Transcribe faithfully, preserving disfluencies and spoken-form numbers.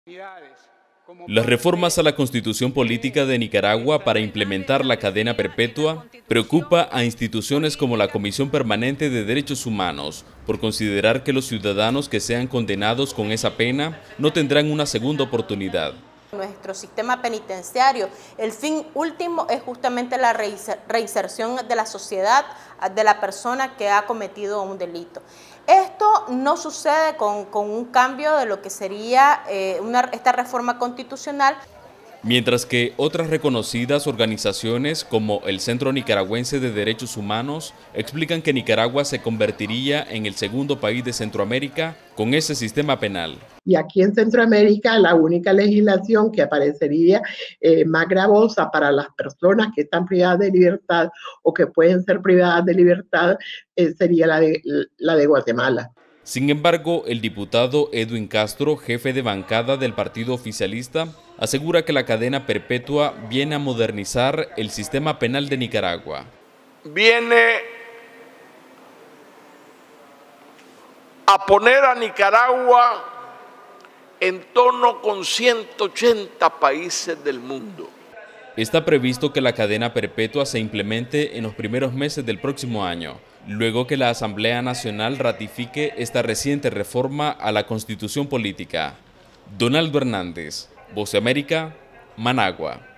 Las reformas a la Constitución Política de Nicaragua para implementar la cadena perpetua preocupa a instituciones como la Comisión Permanente de Derechos Humanos por considerar que los ciudadanos que sean condenados con esa pena no tendrán una segunda oportunidad. Nuestro sistema penitenciario, el fin último es justamente la reinserción de la sociedad de la persona que ha cometido un delito. Esto no sucede con, con un cambio de lo que sería eh, una, esta reforma constitucional. Mientras que otras reconocidas organizaciones como el Centro Nicaragüense de Derechos Humanos explican que Nicaragua se convertiría en el segundo país de Centroamérica con ese sistema penal. Y aquí en Centroamérica la única legislación que aparecería eh, más gravosa para las personas que están privadas de libertad o que pueden ser privadas de libertad eh, sería la de, la de Guatemala. Sin embargo, el diputado Edwin Castro, jefe de bancada del partido oficialista, asegura que la cadena perpetua viene a modernizar el sistema penal de Nicaragua. Viene a poner a Nicaragua en tono con ciento ochenta países del mundo. Está previsto que la cadena perpetua se implemente en los primeros meses del próximo año, luego que la Asamblea Nacional ratifique esta reciente reforma a la Constitución Política. Donaldo Hernández, Voz de América, Managua.